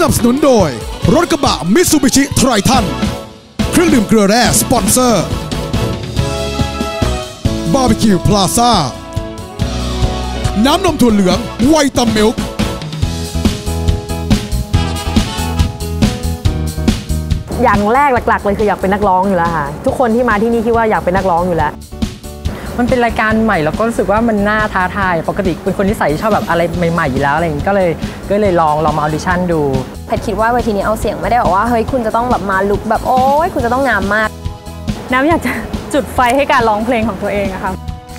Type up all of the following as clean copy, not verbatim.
นับสนุนโดยรถกระบะมิตซูบิชิไทรทันเครื่องดื่มเกลือแร่สปอนเซอร์บาร์บีคิวพลาซ่าน้ำนมถั่วเหลืองไวตามิลค์อย่างแรกหลักๆเลยคืออยากเป็นนักร้องอยู่แล้วค่ะทุกคนที่มาที่นี่คิดว่าอยากเป็นนักร้องอยู่แล้วมันเป็นรายการใหม่แล้วก็รู้สึกว่ามันน่าท้าทายปกติเป็นคนที่ใส่ชอบแบบอะไรใหม่ๆอยู่แล้วอะไรอย่างนี้ก็เลยลองมาออดิชั่นดูแพทคิดว่าเวทีนี้เอาเสียงไม่ได้บอกว่าเฮ้ยคุณจะต้องแบบมาลุคแบบโอ้ยคุณจะต้องงามมากน้ำอยากจะจุดไฟให้การร้องเพลงของตัวเองอะค่ะ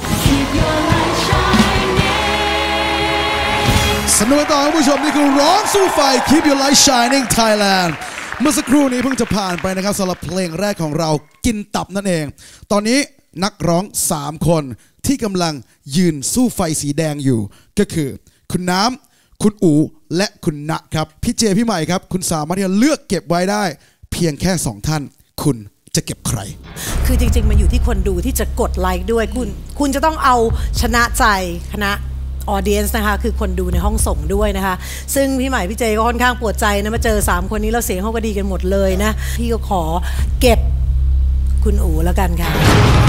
สนุกต่อคุณผู้ชมนี่คือร้องสู้ไฟ Keep Your Light Shining Thailand เมื่อสักครู่นี้เพิ่งจะผ่านไปนะครับสำหรับเพลงแรกของเรากินตับนั่นเองตอนนี้นักร้อง3คนที่กำลังยืนสู้ไฟสีแดงอยู่ก็คือคุณน้ำคุณอูและคุณณครับพี่เจพี่ใหม่ครับคุณสามารถที่จะเลือกเก็บไว้ได้เพียงแค่2ท่านคุณจะเก็บใครคือจริงๆมันอยู่ที่คนดูที่จะกดไลค์ด้วยคุณจะต้องเอาชนะใจคณะออเดียนส์นะคะคือคนดูในห้องส่งด้วยนะคะซึ่งพี่ใหม่พี่เจก็ค่อนข้างปวดใจนะมาเจอ3คนนี้แล้วเสียงเขาก็ดีกันหมดเลยนะพี่ก็ขอเก็บคุณอูแล้วกันค่ะ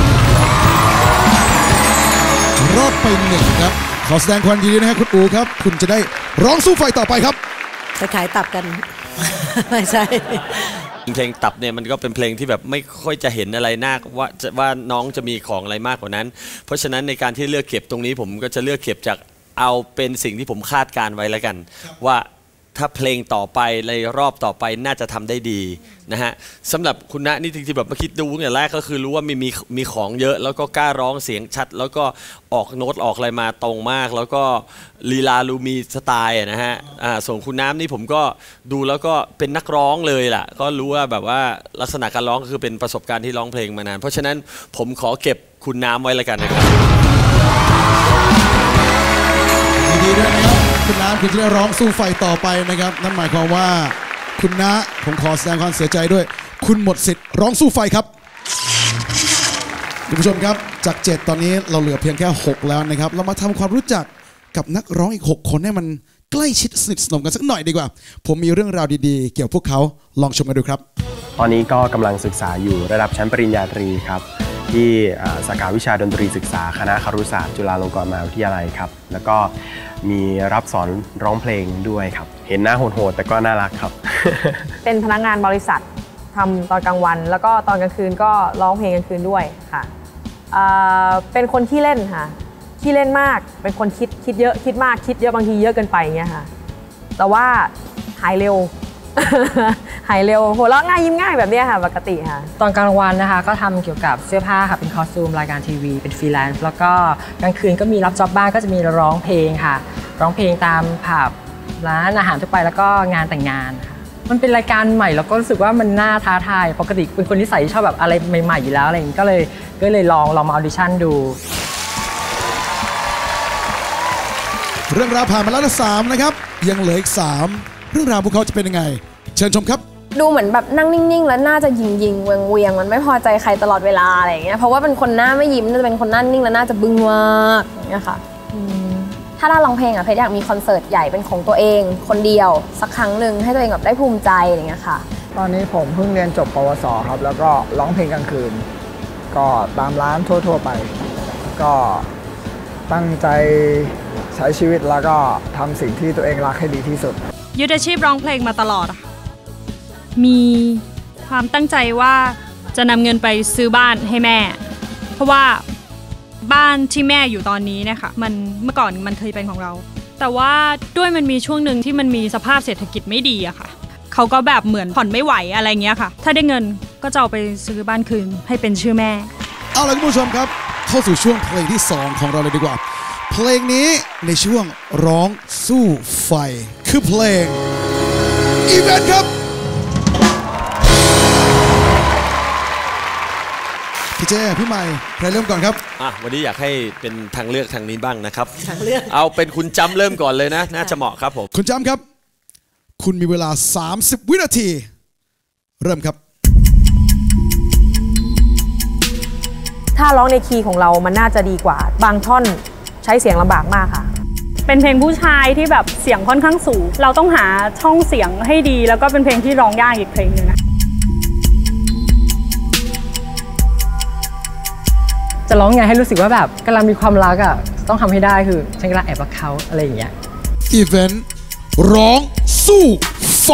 รอบไป1ครับขอแสดงความยินดีนะครับคุณอูครับคุณจะได้ร้องสู้ไฟต่อไปครับจะขายตับกัน ไม่ใช่เพลงตับเนี่ยมันก็เป็นเพลงที่แบบไม่ค่อยจะเห็นอะไรน่าว่าน้องจะมีของอะไรมากกว่านั้นเพราะฉะนั้นในการที่เลือกเก็บตรงนี้ผมก็จะเลือกเก็บจากเอาเป็นสิ่งที่ผมคาดการไว้แล้วกันว่าถ้าเพลงต่อไปในรอบต่อไปน่าจะทำได้ดีนะฮะสำหรับคุณณนี่จริงๆแบบมาคิดดูอย่างแรกก็คือรู้ว่ามีของเยอะแล้วก็กล้าร้องเสียงชัดแล้วก็ออกโน้ตออกอะไรมาตรงมากแล้วก็ลีลาลูมีสไตล์นะฮะส่วนคุณน้ำนี่ผมก็ดูแล้วก็เป็นนักร้องเลยล่ะก็รู้ว่าแบบว่าลักษณะการร้องก็คือเป็นประสบการณ์ที่ร้องเพลงมานานเพราะฉะนั้นผมขอเก็บคุณน้ำไว้แล้วกันนะครับดีด้วยนะครับคุณน้ำคุณจะได้ร้องสู้ไฟต่อไปนะครับนั่นหมายความว่าคุณน้าผมขอแสดงความเสียใจด้วยคุณหมดสิทธิ์ร้องสู้ไฟครับคุณผู้ชมครับจาก7ตอนนี้เราเหลือเพียงแค่6แล้วนะครับเรามาทำความรู้จักกับนักร้องอีก6คนให้มันใกล้ชิดสนิทสนมกันสักหน่อยดีกว่าผมมีเรื่องราวดีๆเกี่ยวกับพวกเขาลองชมกันดูครับตอนนี้ก็กำลังศึกษาอยู่ระดับชั้นปริญญาตรีครับที่สาขาวิชาดนตรีศึกษาคณะครุศาสตร์จุฬาลงกรณ์มหาวิทยาลัยครับแล้วก็มีรับสอนร้องเพลงด้วยครับเห็นหน้าโหดๆแต่ก็น่ารักครับเป็นพนักงานบริษัททำตอนกลางวันแล้วก็ตอนกลางคืนก็ร้องเพลงกลางคืนด้วยค่ะเป็นคนขี้เล่นค่ะขี้เล่นมากเป็นคนคิดเยอะคิดมากคิดเยอะบางทีเยอะเกินไปเงี้ยค่ะแต่ว่าหายเร็ว หายเร็วหัวเราะง่ายยิ้มง่ายแบบนี้ค่ะปกติค่ะตอนกลางวันนะคะก็ทำเกี่ยวกับเสื้อผ้าค่ะเป็นคอสตูมรายการทีวีเป็นฟรีแลนซ์แล้วก็กลางคืนก็มีรับจ็อบบ้างก็จะมีร้องเพลงค่ะร้องเพลงตามผับร้านอาหารทั่วไปแล้วก็งานแต่งงานค่ะมันเป็นรายการใหม่แล้วก็รู้สึกว่ามันน่าท้าทายปกติเป็นคนที่ใส่ชอบแบบอะไรใหม่ๆอยู่แล้วอะไรอย่างนี้ก็เลยลองมาออดิชั่นดูเรื่องราวผ่านมาแล้ว3นะครับยังเหลืออีก3เรื่องราวพวกเขาจะเป็นยังไงเชิญชมครับดูเหมือนแบบนั่งนิ่งๆแล้วน่าจะยิงเวียงมันไม่พอใจใครตลอดเวลาอะไรอย่างเงี้ยเพราะว่าเป็นคนหน้าไม่ยิ้มน่าจะเป็นคนหน้านิ่งแล้วน่าจะบึ้งมากอย่างเงี้ยค่ะถ้าได้ร้องเพลงอะเพชรอยากมีคอนเสิร์ตใหญ่เป็นของตัวเองคนเดียวสักครั้งหนึ่งให้ตัวเองแบบได้ภูมิใจอย่างเงี้ยค่ะตอนนี้ผมเพิ่งเรียนจบปวสครับแล้วก็ร้องเพลงกลางคืนก็ตามร้านทั่วๆไปก็ตั้งใจใช้ชีวิตแล้วก็ทำสิ่งที่ตัวเองรักให้ดีที่สุดยึดอาชีพร้องเพลงมาตลอดมีความตั้งใจว่าจะนำเงินไปซื้อบ้านให้แม่เพราะว่าบ้านที่แม่อยู่ตอนนี้นะคะเมื่อก่อนมันเคยเป็นของเราแต่ว่าด้วยมันมีช่วงหนึ่งที่มันมีสภาพเศรษฐกิจไม่ดีอะค่ะเขาก็แบบเหมือนผ่อนไม่ไหวอะไรเงี้ยค่ะถ้าได้เงินก็จะเอาไปซื้อบ้านคืนให้เป็นชื่อแม่เอาล่ะคุณผู้ชมครับเข้าสู่ช่วงเพลงที่2ของเราเลยดีกว่าเพลงนี้ในช่วงร้องสู้ไฟคือเพลงอีเวนต์ครับพี่เจพี่ใหม่ใครเริ่มก่อนครับวันนี้อยากให้เป็นทางเลือกทางนี้บ้างนะครับทางเลือกเอาเป็นคุณจำเริ่มก่อนเลยนะน่าจะเหมาะครับผมคุณจำครับคุณมีเวลา30วินาทีเริ่มครับถ้าร้องในคีย์ของเรามันน่าจะดีกว่าบางท่อนใช้เสียงลำบากมากค่ะเป็นเพลงผู้ชายที่แบบเสียงค่อนข้างสูงเราต้องหาช่องเสียงให้ดีแล้วก็เป็นเพลงที่ร้องยากอีกเพลงหนึ่งจะร้องไงให้รู้สึกว่าแบบกำลังมีความรักอ่ะต้องทำให้ได้คือฉันกำลังแอบรักเขาอะไรอย่างเงี้ยอีเวนต์ร้องสู้ไฟ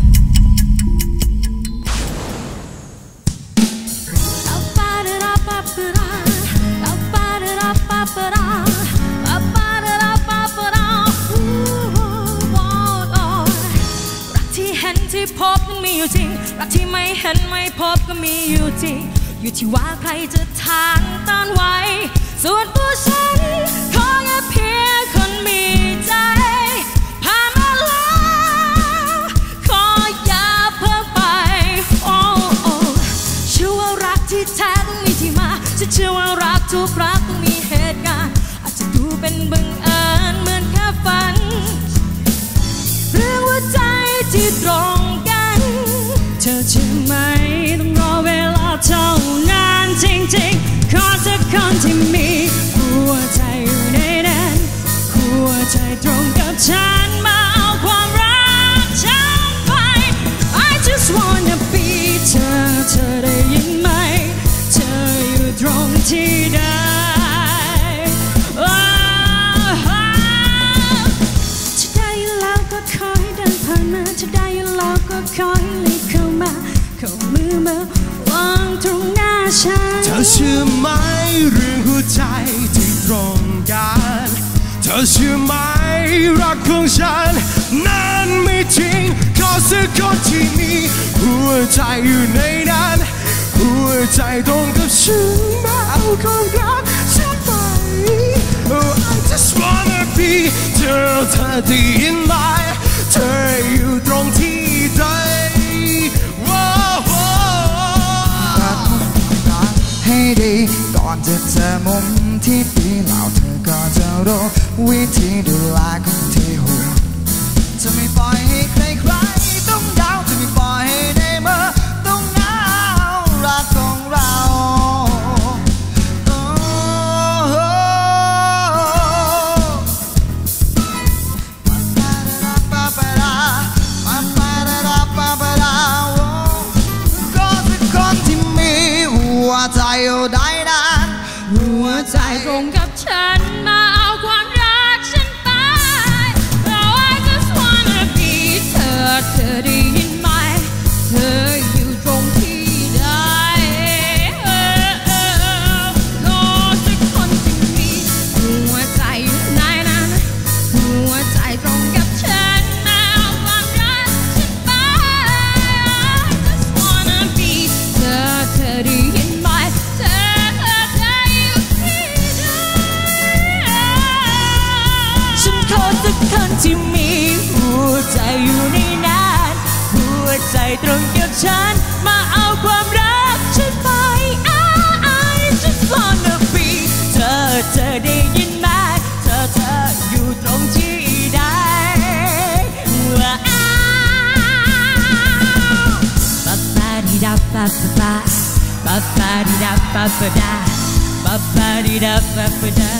ที่พบมีอยู่จริงรักที่ไม่เห็นไม่พบก็มีอยู่จริงอยู่ที่ว่าใครจะทานต้านไว้ส่วนตัวฉันขอแค่เพียงคนมีใจผ่านมาแล้วขออย่าเพิ่งไปโอ้เชื่อว่ารักที่แท้ต้องมีที่มาฉันเชื่อว่ารักทุกรักต้องมีเหตุการณ์อาจจะดูเป็นบังเอิญเหมือนแค่ฝันเรื่องหัวใจที่ตรงกันเธอเชื่อไหมต้องรอเวลาเท่านานจริงๆขอสักคนที่มีหัวใจอยู่ในนั้นหัวใจตรงกับฉันมาเอาความรักฉันไป I just wanna be เธอได้ยินไหมเธออยู่ตรงที่ใดจะได้แล้วก็คอยเลยเข้ามาเข้ามือมาวางตรงหน้าฉันเธอเชื่อไหมเรื่องหัวใจที่ตรงกันเธอเชื่อไหมรักของฉันนั้นไม่จริงขอสักคนที่มีหัวใจอยู่ในนั้นหัวใจตรงกับฉันมาเอาความรักฉันไป Oh I just wanna be เธอได้ยินไหมเธออยู่ตรงที่ใดให้ดีก่อนจะเจอมุมที่ดีแล้วเธอก็จะรู้วิธีดูแลคนที่หัวจะไม่ปล่อยให้ใครๆต้องดาวจะไม่ปล่อยให้ในเมื่อต้องเหงารักของเราใจอยู่ได้นานหัวใจตรงกับฉันมาเอาความรักฉันไป Oh I just wanna be เธอได้ยินไหมเธออยู่ตรงที่ใดขอสักคนที่มีหัวใจอยู่ในนั้นหัวใจตรงกับฉันมาเอาความรักฉันไป I just wanna be เธอได้ยินคนที่มีหัวใจอยู่ในนั้นหัวใจตรงกับฉันมาเอาความรักฉันไป I just wanna be เธอได้ยินไหมเธออยู่ตรงที่ใดปะปะดิดาปะปะปะปะดิดาปะปะดาปะปะดิดาปะปะดา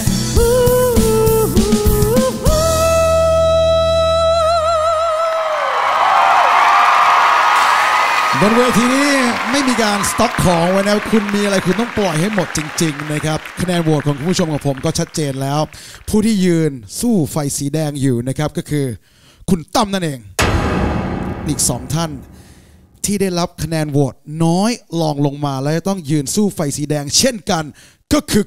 บนเวทีนี้ไม่มีการสต็อกของไว้นะคุณมีอะไรคุณต้องปล่อยให้หมดจริงๆนะครับคะแนนโหวตของคุณผู้ชมของผมก็ชัดเจนแล้วผู้ที่ยืนสู้ไฟสีแดงอยู่นะครับก็คือคุณตั้มนั่นเองอีก2ท่านที่ได้รับคะแนนโหวตน้อยลองลงมาและต้องยืนสู้ไฟสีแดงเช่นกันก็คือ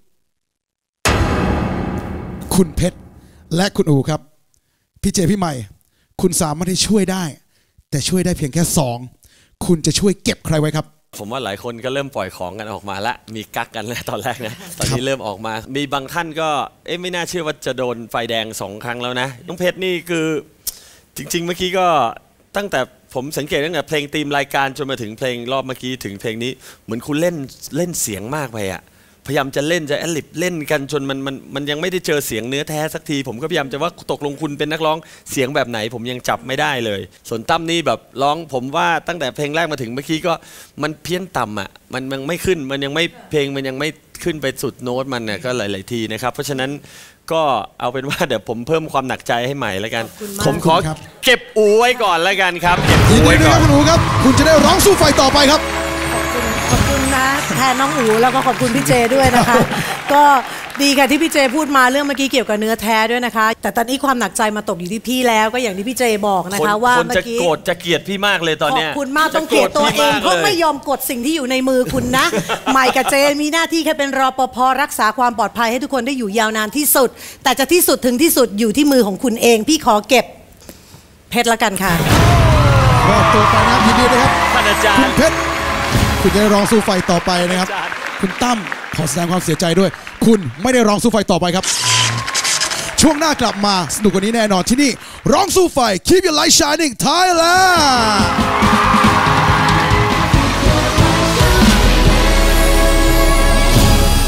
คุณเพชรและคุณอูครับพี่เจพี่ใหม่คุณสามารถที่ช่วยได้แต่ช่วยได้เพียงแค่2คุณจะช่วยเก็บใครไว้ครับผมว่าหลายคนก็เริ่มปล่อยของกันออกมาละมีกักกันแล้วตอนแรกนะตอนนี้เริ่มออกมามีบางท่านก็ไม่น่าเชื่อว่าจะโดนไฟแดง2 ครั้งแล้วนะน้องเพชรนี่คือจริงๆเมื่อกี้ก็ตั้งแต่ผมสังเกตตั้งแต่เพลงธีมรายการจนมาถึงเพลงรอบเมื่อกี้ถึงเพลงนี้เหมือนคุณเล่นเสียงมากไปอะพยายามจะเล่นจะแอดลิปเล่นกันจนมันยังไม่ได้เจอเสียงเนื้อแท้สักทีผมก็พยายามจะว่าตกลงคุณเป็นนักร้องเสียงแบบไหนผมยังจับไม่ได้เลยส่วนตั้มนี่แบบร้องผมว่าตั้งแต่เพลงแรกมาถึงเมื่อกี้ก็มันเพี้ยนต่ำอ่ะมันยังไม่ขึ้นมันยังไม่เพลงมันยังไม่ขึ้นไปสุดโน้ตมันเนี่ยก็หลายๆทีนะครับเพราะฉะนั้นก็เอาเป็นว่าเดี๋ยวผมเพิ่มความหนักใจให้ใหม่แล้วกันผมขอเก็บอูไว้ก่อนแล้วกันครับเก็บอูไว้ก่อนคุณอูครับคุณจะได้ร้องสู้ไฟต่อไปครับขอบคุณนะแทนน้องอูแล้วก็ขอบคุณพี่เจด้วยนะคะก็ดีค่ะที่พี่เจพูดมาเรื่องเมื่อกี้เกี่ยวกับเนื้อแท้ด้วยนะคะแต่ตอนนี้ความหนักใจมาตกอยู่ที่พี่แล้วก็อย่างที่พี่เจบอกนะคะว่าเมื่อกี้คนจะโกรธจะเกลียดพี่มากเลยตอนนี้ขอบคุณมากต้องเกลียดตัวเองเพราะไม่ยอมกดสิ่งที่อยู่ในมือคุณนะใหม่กับเจมีหน้าที่แค่เป็นรปภรักษาความปลอดภัยให้ทุกคนได้อยู่ยาวนานที่สุดแต่จะที่สุดถึงที่สุดอยู่ที่มือของคุณเองพี่ขอเก็บเพชรละกันค่ะรอบตัวไปนะยินดีนะครับท่านอาจารย์คุณเพชรคุณจะได้ร้องสู้ไฟต่อไปนะครับคุณตั้มขอแสดงความเสียใจด้วยคุณไม่ได้ร้องสู้ไฟต่อไปครับช่วงหน้ากลับมาสนุกกว่านี้แน่นอนที่นี่ร้องสู้ไฟ Keep Your Light Shining Thailand